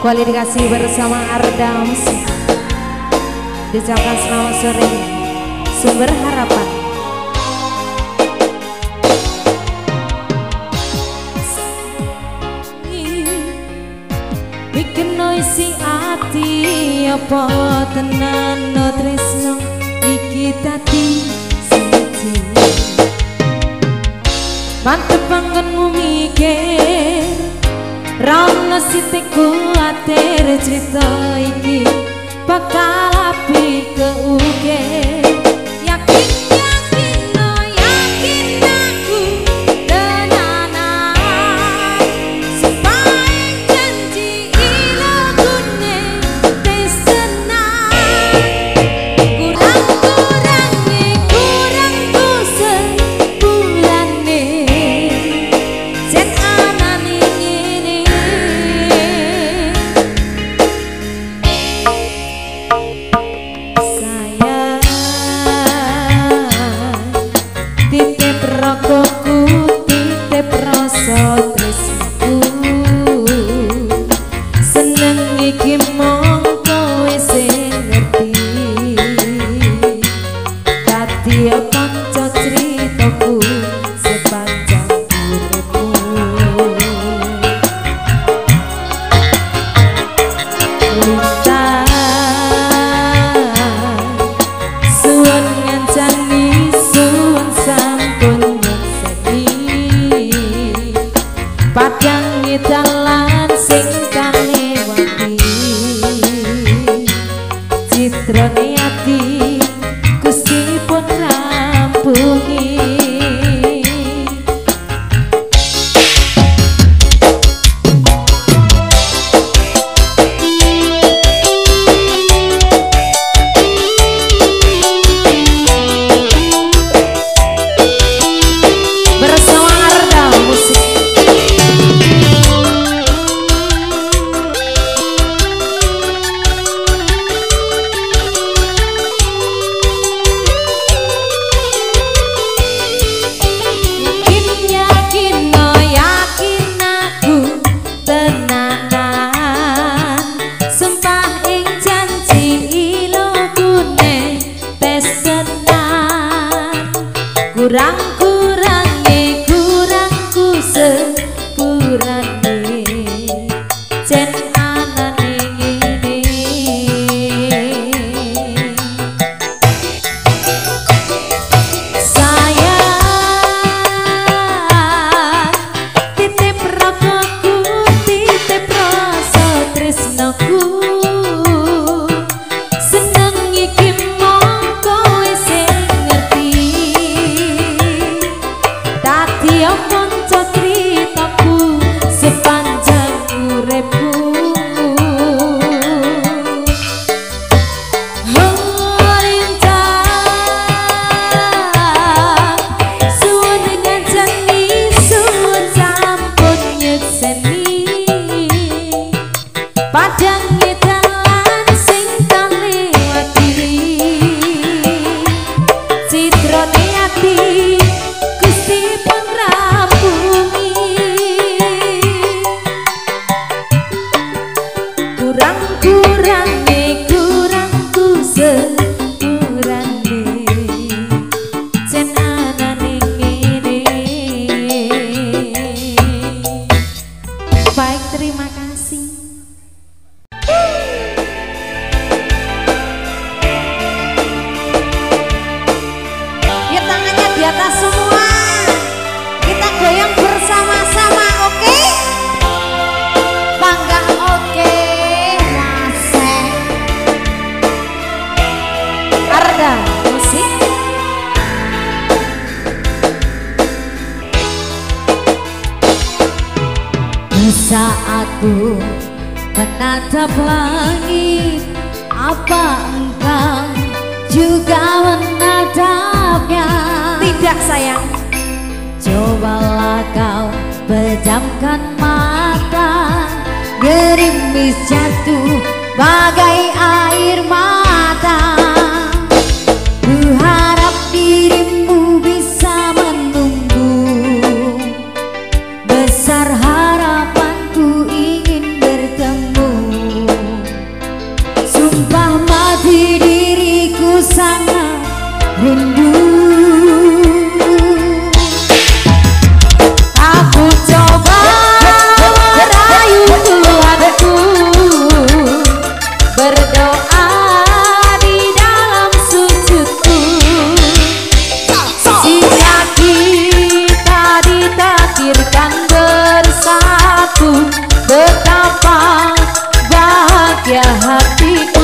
Kualifikasi bersama Arda Musik. Diucapkan selamat sore Sumber Harapan. Bikin noisi ati apa tenan no tresno iki tadi siji. Mantep bangunmu mikir Rana siti kuatir cerita iki bakal api keukir. Yakin yakin no yakin aku tenanan sepaing janji ilagune tesenan. Kurang-kurangnya kurangku sepulane jen anane ngene. Sayang titip rokokku titip rasa tresnaku seneng iki mong kowe sing ngerti dadi kanca critaku sepanjang uripku. Suwun ngancani suwun sampun nyekseni padang dalan sing kalewati citrane ati Gusti pun rampungi. Bersama Arda Musik. Yakin yakin no yakin aku tenanan sumpah ing janji ilogune tes tenan. Kurang-kurangnya kurangku sepurane jen anane ngene. Sayang titip rokokku titip rasa tresnaku seneng iki mong kowe sing ngerti dadi kanca critaku sepanjang uripku. Suwun ngancani suwun sampun nyekseni padang dalan sing kalewati citrane ati Gusti pun rampungi. Kurang-kurangnya kurangku sepurane jen anane ngene. Baik, terima kasih. Yuk tangannya di atas semua. Kita goyang bersama-sama, oke? Bangga, oke. Masih Arda Musik. Bisa aku menatap langit, apa engkau juga menatapnya? Tidak sayang. Cobalah kau pejamkan mata, gerimis jatuh bagai air mata. Ku harap dirimu bisa menunggu, besar harapanku ingin bertemu. rindu. Aku coba merayu Tuhanku, berdoa di dalam sujudku. Jika kita ditakdirkan bersatu, betapa bahagia hatiku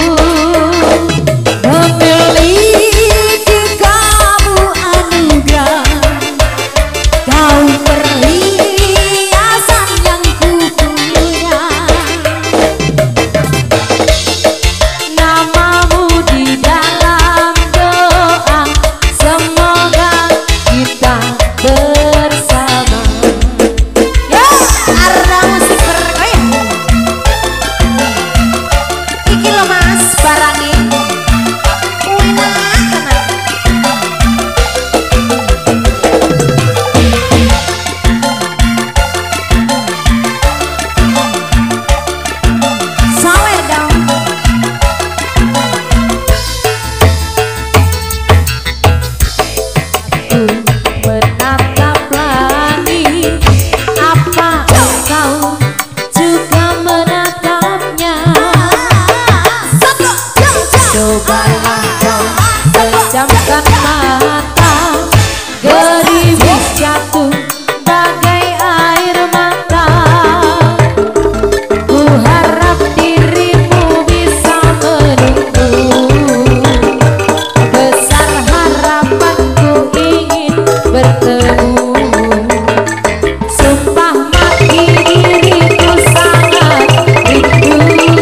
memiliki kamu anugerah. Kau perhiasan yang ku punya, namamu di dalam doa, semoga kita bersama. Ya, Arda musik bergoyang. Iki lo mas barangnya. Cobalah kau pejamkan mata, gerimis jatuh bagai air mata. Ku harap dirimu bisa menunggu, besar harapanku ingin bertemu. Sumpah mati diriku sangat rindu.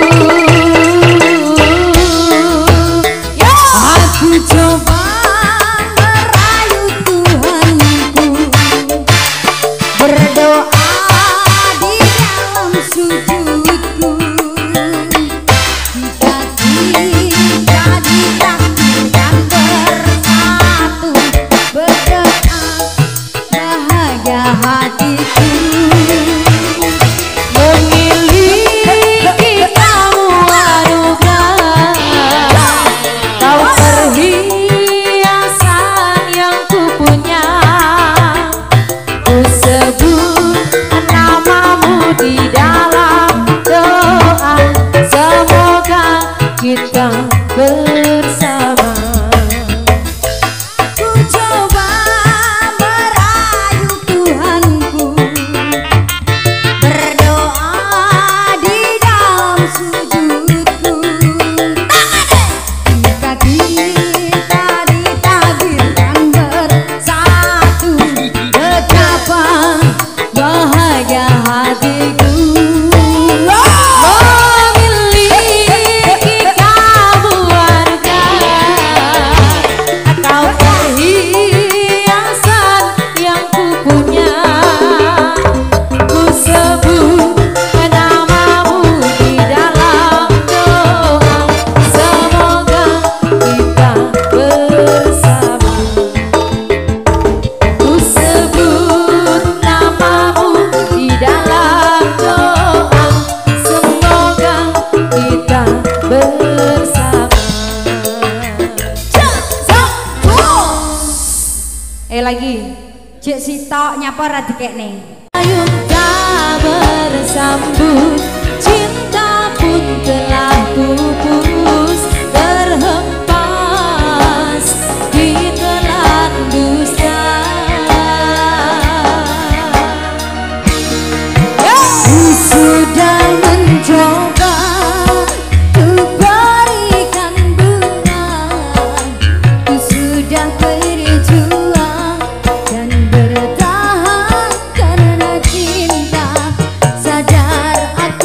Aku coba merayu Tuhanku, berdoa di dalam sujudku. Jika kita ditakdirkan bersatu, berdoa bahagia hatiku memiliki kamu anugerah. Kau perhiasan yang ku punya, ku sebut namamu di dalam doa, semoga kita bersama. Ku coba merayu Tuhanku, berdoa di dalam sujudku. Jika kita ditakdirkan bersatu, betapa bahagia hatiku memiliki kamu anugerah. Kau perhiasan yang ku punya, ku sebut namamu di dalam doa, semoga kita bersama. Ku sebut namamu di dalam doa, semoga kita bersama. Lagi cek sitok nyapa ra dikekne. Ayo kita bersambut, cinta pun telah pupus, terhempas di telan dusta. Ku sudah mencoba untuk berikan bunga, ku sudah berjuang dan bertahan karena cinta. Sadar aku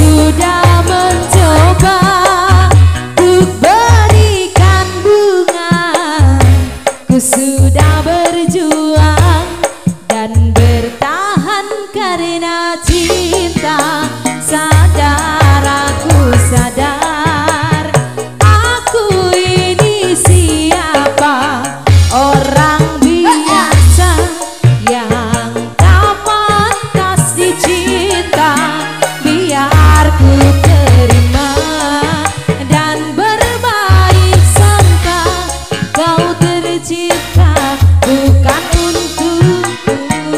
sudah mencoba untuk berikan bunga, ku sudah berjuang dan bertahan karena cinta. Sadar, aku sadar, aku ini siapa, orang biasa yang tak pantas dicinta. Biar ku terima dan berbaik sangka, kau tercipta bukan untukku.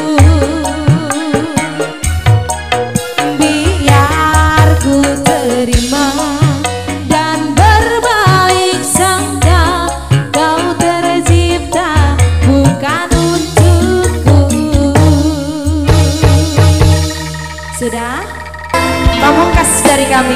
Biar ku terima dan berbaik sangka, kau tercipta bukan untukku. Sudah? Pamungkas dari kami.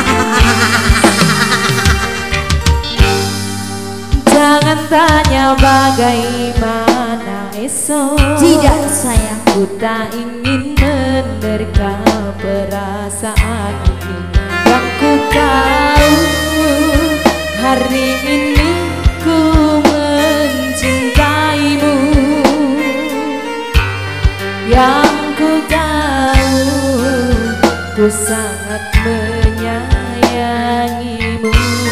Jangan tanya bagaimana esok. Tidak sayang, ku tak ingin menerka perasaan ini. Yang ku tahu hari ini ku mencintaimu. Yang ku tahu ku sangat menyayangimu.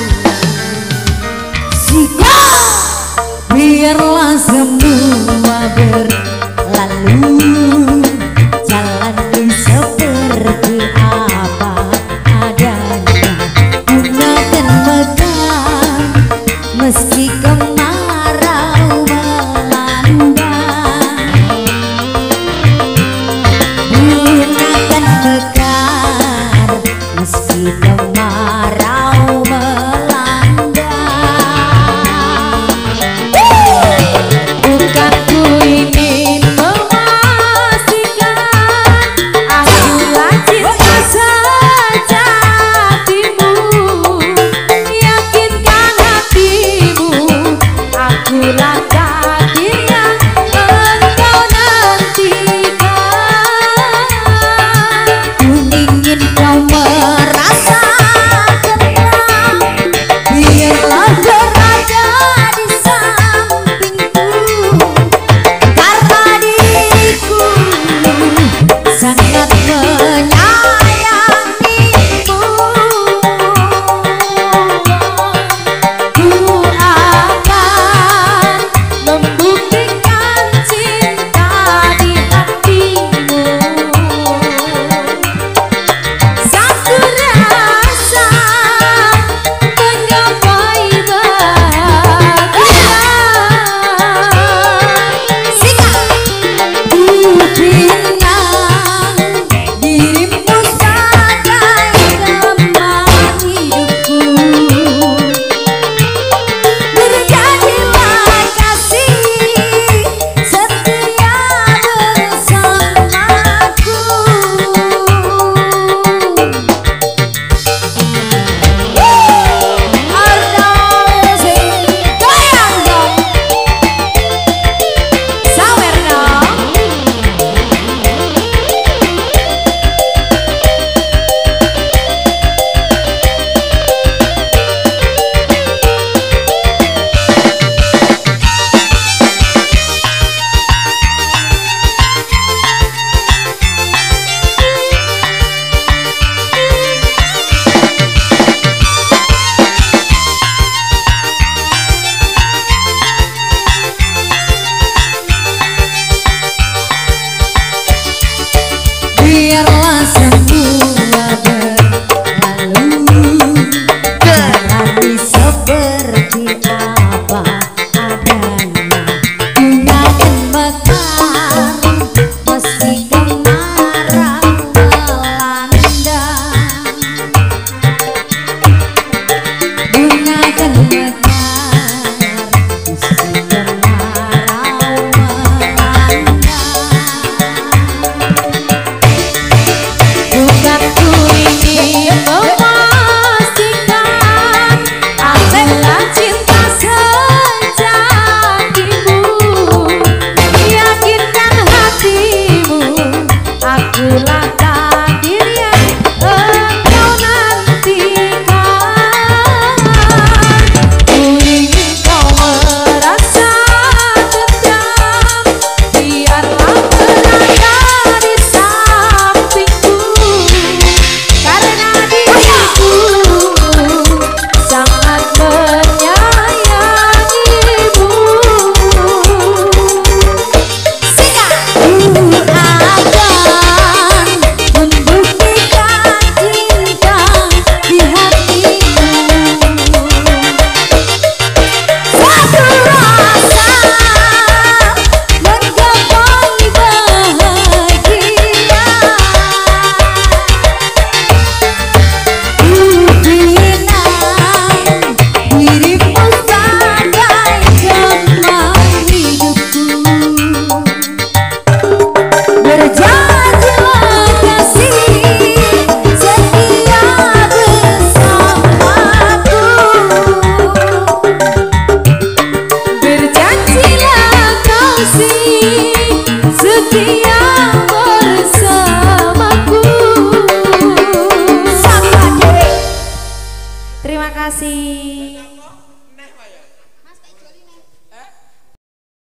jika biarlah semua berlalu, jalani seperti apa adanya, gunakan megah meski kemarau melanda. Gunakan mekar meski kemarau melanda. Bukan ku ingin memaksa Terima kasih.